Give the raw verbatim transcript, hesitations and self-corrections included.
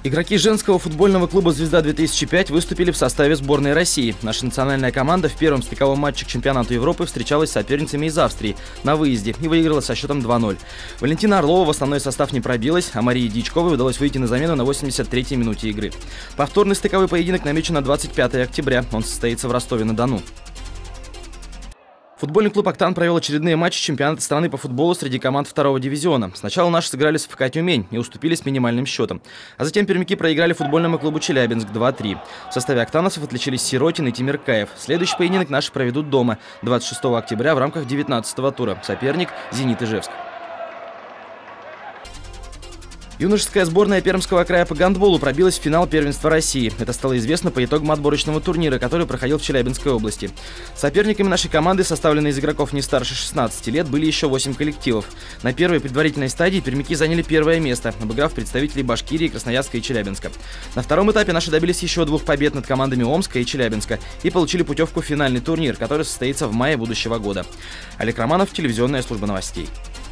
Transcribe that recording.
Игроки женского футбольного клуба «Звезда-две тысячи пять» выступили в составе сборной России. Наша национальная команда в первом стыковом матче к чемпионату Европы встречалась с соперницами из Австрии на выезде и выиграла со счетом два ноль. Валентина Орлова в основной состав не пробилась, а Марии Дьячковой удалось выйти на замену на восемьдесят третьей минуте игры. Повторный стыковой поединок намечен на двадцать пятое октября. Он состоится в Ростове-на-Дону. Футбольный клуб «Октан» провел очередные матчи чемпионата страны по футболу среди команд второго дивизиона. Сначала наши сыграли с ФК «Тюмень» и уступили с минимальным счетом. А затем пермяки проиграли футбольному клубу «Челябинск» два три. В составе октановцев отличились Сиротин и Тимиркаев. Следующий поединок наши проведут дома двадцать шестого октября в рамках девятнадцатого тура. Соперник – «Зенит» Ижевск. Юношеская сборная Пермского края по гандболу пробилась в финал первенства России. Это стало известно по итогам отборочного турнира, который проходил в Челябинской области. Соперниками нашей команды, составленной из игроков не старше шестнадцати лет, были еще восемь коллективов. На первой предварительной стадии пермяки заняли первое место, обыграв представителей Башкирии, Красноярска и Челябинска. На втором этапе наши добились еще двух побед над командами Омска и Челябинска и получили путевку в финальный турнир, который состоится в мае будущего года. Олег Романов, телевизионная служба новостей.